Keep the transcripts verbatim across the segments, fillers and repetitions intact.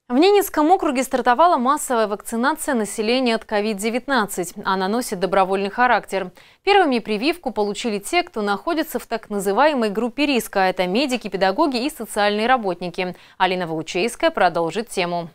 В Ненецком округе стартовала массовая вакцинация населения от ковид девятнадцать. Она носит добровольный характер. Первыми прививку получили те, кто находится в так называемой группе риска. Это медики, педагоги и социальные работники. Алина Ваучейская продолжит тему.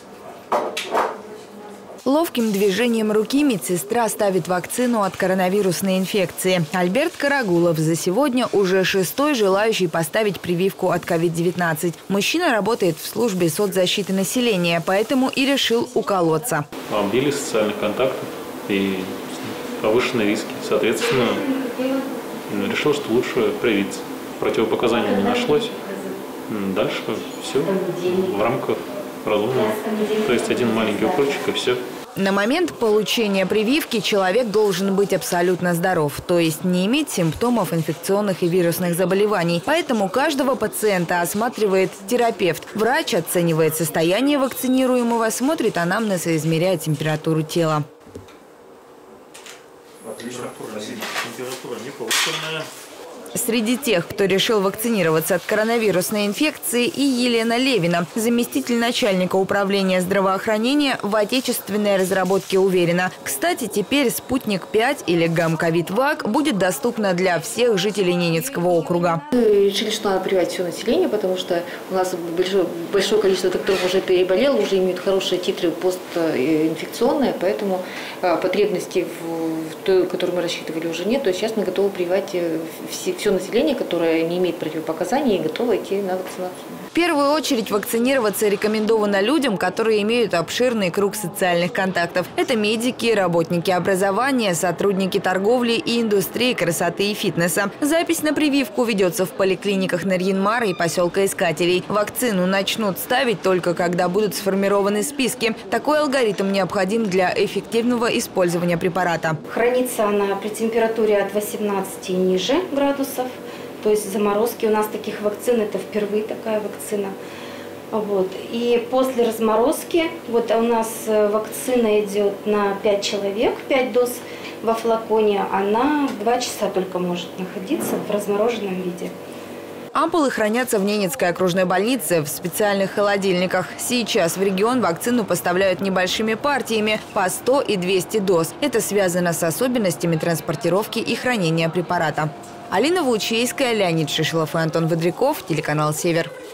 Ловким движением руки медсестра ставит вакцину от коронавирусной инфекции. Альберт Карагулов за сегодня уже шестой желающий поставить прививку от ковид девятнадцать. Мужчина работает в службе соцзащиты населения, поэтому и решил уколоться. Обилие социальных контактов и повышенные риски. Соответственно, решил, что лучше привиться. Противопоказаний не нашлось. Дальше все в рамках разумного. То есть один маленький укольчик и все. На момент получения прививки человек должен быть абсолютно здоров, то есть не иметь симптомов инфекционных и вирусных заболеваний. Поэтому каждого пациента осматривает терапевт. Врач оценивает состояние вакцинируемого, смотрит анамнез и измеряет температуру тела. Температура не повышенная. Среди тех, кто решил вакцинироваться от коронавирусной инфекции, и Елена Левина, заместитель начальника управления здравоохранения, в отечественной разработке уверена. Кстати, теперь «Спутник пять» или «Гамковид-Вак» будет доступна для всех жителей Ненецкого округа. Мы решили, что надо прививать все население, потому что у нас большое, большое количество докторов уже переболело, уже имеют хорошие титры постинфекционные, поэтому потребностей, в той, которую мы рассчитывали, уже нет. То есть сейчас мы готовы прививать все, все население, которое не имеет противопоказаний, и готово идти на вакцинацию. В первую очередь вакцинироваться рекомендовано людям, которые имеют обширный круг социальных контактов. Это медики, работники образования, сотрудники торговли и индустрии красоты и фитнеса. Запись на прививку ведется в поликлиниках Нарьян-Мара и поселка Искателей. Вакцину начнут ставить только когда будут сформированы списки. Такой алгоритм необходим для эффективного использования препарата. Хранится она при температуре от восемнадцати и ниже градусов. То есть заморозки у нас таких вакцин, это впервые такая вакцина. Вот. И после разморозки, вот у нас вакцина идет на пять человек, пять доз во флаконе, она два часа только может находиться в размороженном виде. Ампулы хранятся в Ненецкой окружной больнице в специальных холодильниках. Сейчас в регион вакцину поставляют небольшими партиями по сто и двести доз. Это связано с особенностями транспортировки и хранения препарата. Алина Ваучейская, Леонид Шишелов и Антон Водряков, телеканал «Север».